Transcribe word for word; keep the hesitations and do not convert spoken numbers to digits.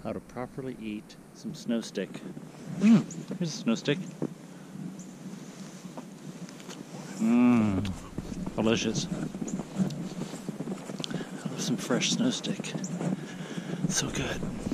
how to properly eat some snow stick. Mmm, here's a snow stick. Mmm, delicious. I love some fresh snow stick. So good.